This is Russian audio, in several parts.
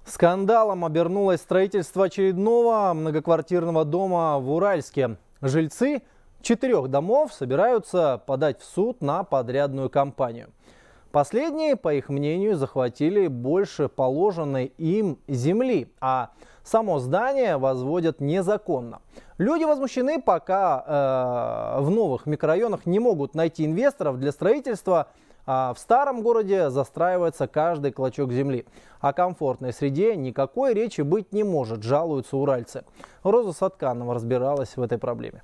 Скандалом обернулось строительство очередного многоквартирного дома в Уральске. Жильцы 4 домов собираются подать в суд на подрядную компанию. Последние, по их мнению, захватили больше положенной им земли, а само здание возводят незаконно. Люди возмущены, пока в новых микрорайонах не могут найти инвесторов для строительства. А в старом городе застраивается каждый клочок земли. О комфортной среде никакой речи быть не может, жалуются уральцы. Роза Сатканова разбиралась в этой проблеме.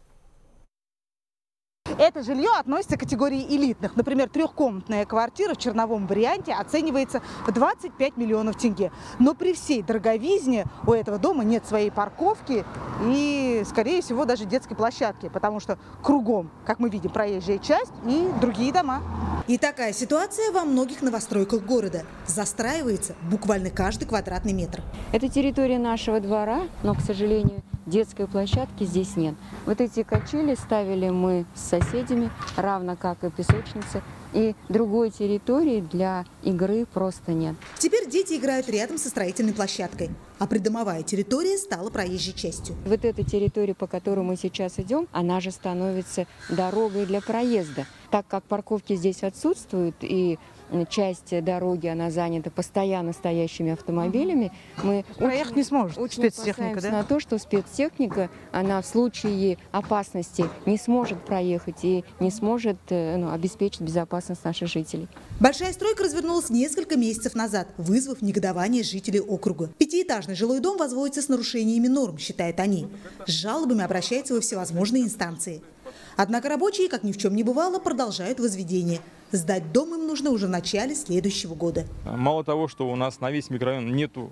Это жилье относится к категории элитных. Например, трехкомнатная квартира в черновом варианте оценивается в 25 миллионов тенге. Но при всей дороговизне у этого дома нет своей парковки и, скорее всего, даже детской площадки, потому что кругом, как мы видим, проезжая часть и другие дома. И такая ситуация во многих новостройках города. Застраивается буквально каждый квадратный метр. Это территория нашего двора, но, к сожалению, детской площадки здесь нет. Вот эти качели ставили мы с соседями, равно как и песочницы. И другой территории для игры просто нет. Теперь дети играют рядом со строительной площадкой, а придомовая территория стала проезжей частью. Вот эта территория, по которой мы сейчас идем, она же становится дорогой для проезда. Так как парковки здесь отсутствуют и часть дороги она занята постоянно стоящими автомобилями, мы проехать не сможет спецтехника, да? На то, что спецтехника, она в случае опасности не сможет проехать и не сможет обеспечить безопасность наших жителей. Большая стройка развернулась несколько месяцев назад, вызвав негодование жителей округа. Пятиэтажный жилой дом возводится с нарушениями норм, считают они. С жалобами обращаются во всевозможные инстанции. Однако рабочие, как ни в чем не бывало, продолжают возведение. Сдать дом им нужно уже в начале следующего года. Мало того, что у нас на весь микрорайон нету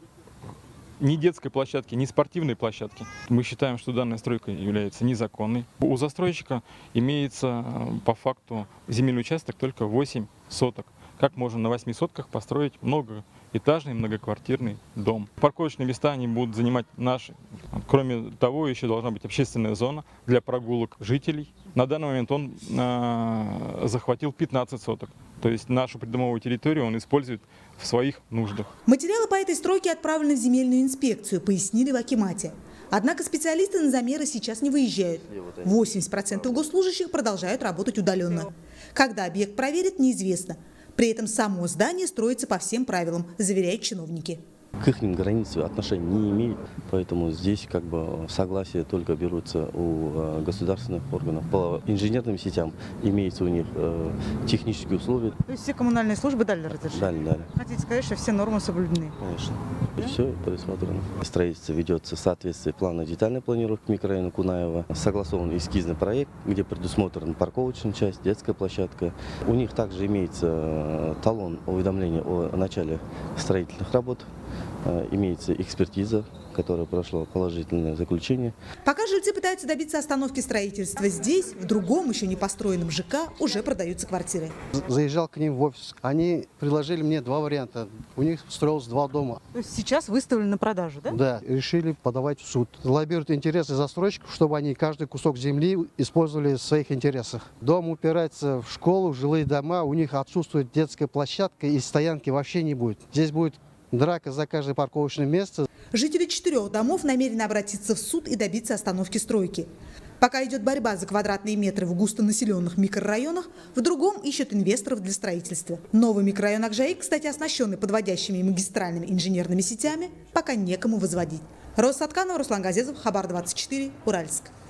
ни детской площадки, ни спортивной площадки, мы считаем, что данная стройка является незаконной. У застройщика имеется по факту земельный участок только 8 соток. Как можно на 8 сотках построить многоэтажный многоквартирный дом? Парковочные места они будут занимать наши. Кроме того, еще должна быть общественная зона для прогулок жителей. На данный момент он захватил 15 соток. То есть нашу придомовую территорию он использует в своих нуждах. Материалы по этой стройке отправлены в земельную инспекцию, пояснили в акимате. Однако специалисты на замеры сейчас не выезжают. 80% госслужащих продолжают работать удаленно. Когда объект проверят, неизвестно. При этом само здание строится по всем правилам, заверяют чиновники. К их границам отношения не имеют, поэтому здесь согласие только берутся у государственных органов. По инженерным сетям имеются у них технические условия. То есть все коммунальные службы дали разрешение? Дали. Хотите сказать, что все нормы соблюдены? Конечно. И все предусмотрено. Строительство ведется в соответствии плана детальной планировки микрорайона Кунаева. Согласован эскизный проект, где предусмотрена парковочная часть, детская площадка. У них также имеется талон уведомления о начале строительных работ. Имеется экспертиза, которая прошла положительное заключение. Пока жильцы пытаются добиться остановки строительства здесь, в другом, еще не построенном ЖК, уже продаются квартиры. Заезжал к ним в офис. Они предложили мне 2 варианта. У них строилось 2 дома. То есть сейчас выставлены на продажу, да? Да. Решили подавать в суд. Лоббируют интересы застройщиков, чтобы они каждый кусок земли использовали в своих интересах. Дом упирается в школу, в жилые дома. У них отсутствует детская площадка и стоянки вообще не будет. Здесь будет драка за каждое парковочное место. Жители 4 домов намерены обратиться в суд и добиться остановки стройки. Пока идет борьба за квадратные метры в густонаселенных микрорайонах, в другом ищут инвесторов для строительства. Новый микрорайон Акжаик, кстати, оснащенный подводящими и магистральными инженерными сетями, пока некому возводить. Роза Сатканова, Руслан Газезов, Хабар 24, Уральск.